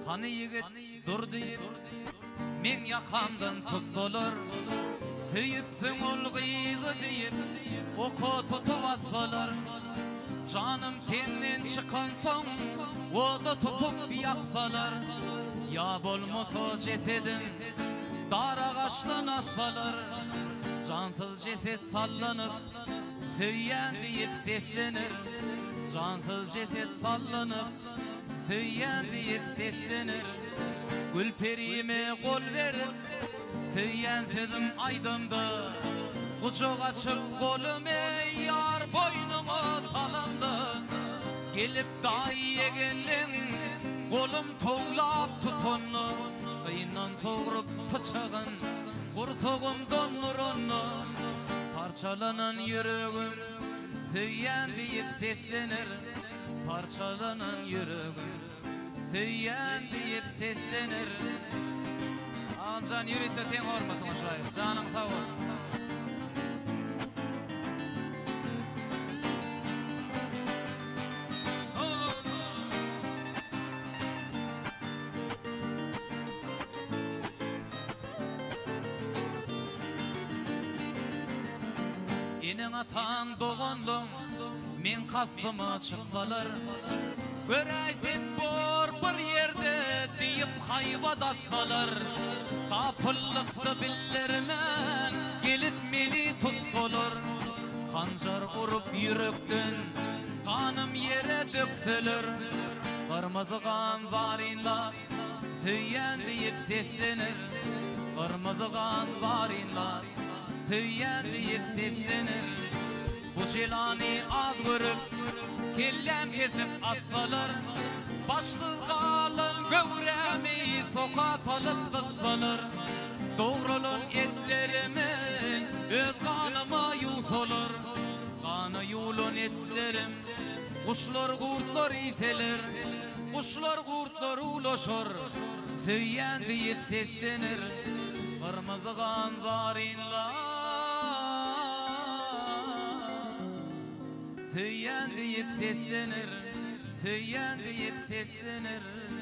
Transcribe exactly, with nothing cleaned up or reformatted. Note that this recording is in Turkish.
Hani yigit dur deyip men yakamdan tutsalar, Söyüpsün ol gıydı deyip oku tutup atsalar, canım tenden çıkan son o da tutup yaksalar, ya bolmasa cesedim dar ağaçtan assalar, cansız ceset sallanıp söyyen deyip seslenir, cansız ceset sallanıp söyyen deyip seslenir. Gülperime kol verip söyyen sözüm aydındı, kucak açıp kolum ey yar boynumu salındı. Gelip dahiye gelin kolum toğlap tutunlu, kıyından soğurup bıçağın kursuğum donur onu. Parçalanan yüreğim söyyen deyip seslenir, parçalanan yüreğim söyyen deyip seslenir. Amcan yürekte ten hormatın aşağıya, canın sağ ol. Enin atan doğanlım, men kasımı çıksalar, göreysin bor bir yerde deyip hayva dassalar, kapıllıkta billermen gelip meni tutsalar, kancar vurup yürekten kanım yere dökseler, kırmızı kan zarinla söyyen deyip seslenir, kırmızı kan zarinla söyyen deyip seslenir. Bu cilani az görüp kellem kesip atsalar, başlı kalın gövremi soka salıp kıssalar, doğrulun etlerimi öz kanıma yusalar, kanı yulun etlerim kuşlar kurtlar iteler, kuşlar kurtlar ulaşır söyyen deyip seslenir. Kırmızı kan zarinla söyyen deyip seslenir, söyyen deyip seslenir.